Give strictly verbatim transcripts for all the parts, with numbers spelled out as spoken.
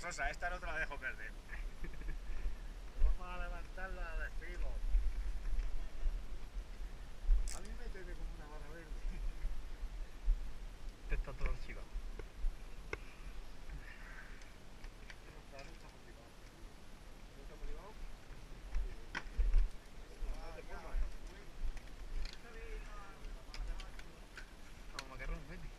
Sosa, esta no te la dejo perder. Vamos a levantarla de filo. A mí me tiene como una vara verde. Este está todo archivado. No está, no está motivado. ¿No está motivado? Vamos, macarrón, vete.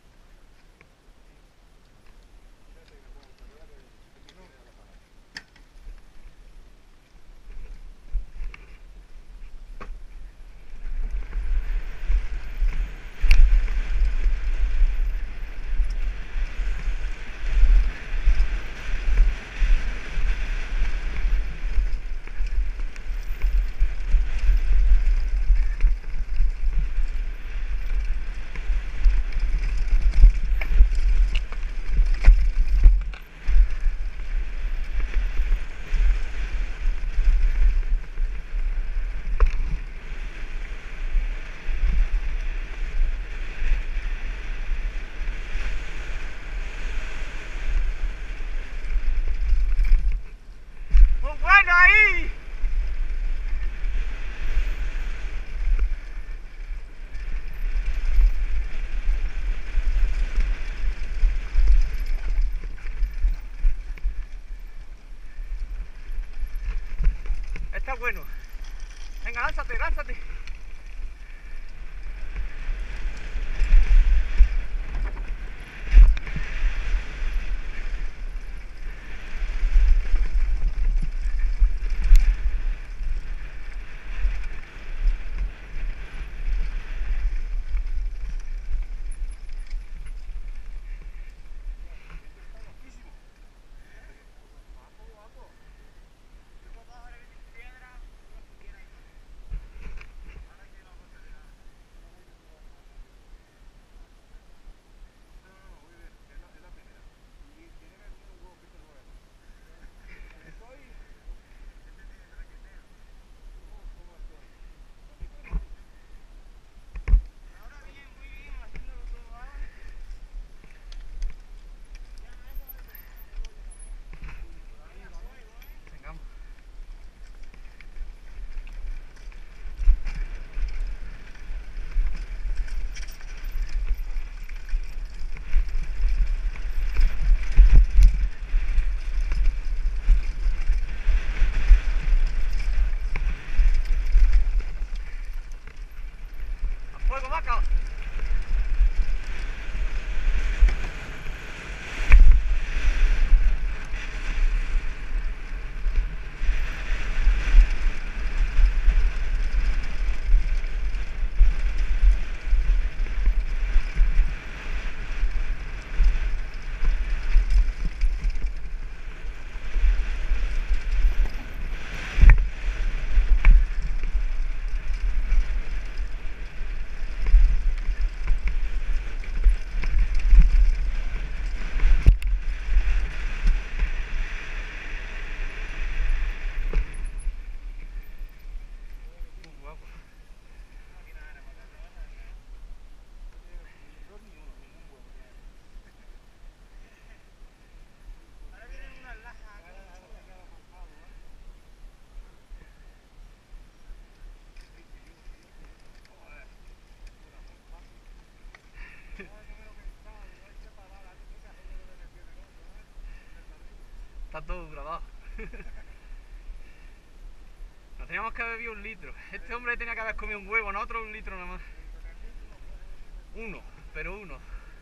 ¡Muy bueno ahí! Está bueno. Venga, lánzate, lánzate. Vengamos. ¡A fuego, vaca! Muy guapo. Ahora vienen unas lajas. Está todo grabado. Nos teníamos que haber bebido un litro. Este hombre tenía que haber comido un huevo, nosotros un litro nada más. Uno, pero uno.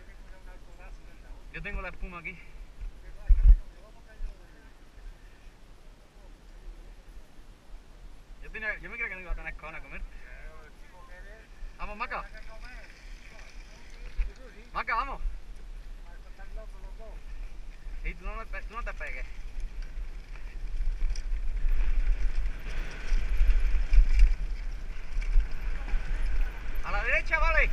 Yo tengo la espuma aquí. Yo, tenía, yo me creía que no iba a tener cojones a comer. Vamos, Maca. Maca, vamos. Sí, tú no, tú no te pegues. A la derecha, vale.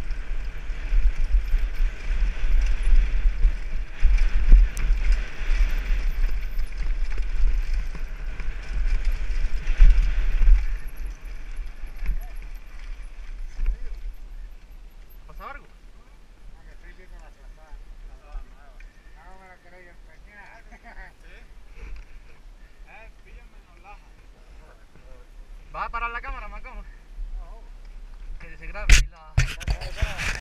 ¿Pasa algo? Que estoy viendo las lazadas. Las nuevas. No me la queréis empeñar. ¿Sí? ¿Vas a parar la cámara, Macón? No. Que se grabe ahí la...